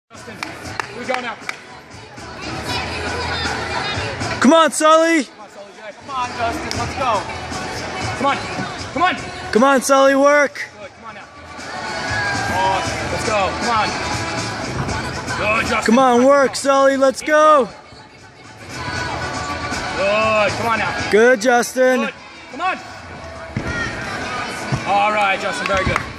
Justin, here we go now. Come on, Sully. Come on, Sully. Come on, Justin. Let's go. Come on. Come on. Come on, Sully. Work. Good. Come on now. Awesome. Let's go. Come on. Good, Justin. Come on, work, Sully. Let's go. Good. Come on now. Good, Justin. Good. Come on. All right, Justin. Very good.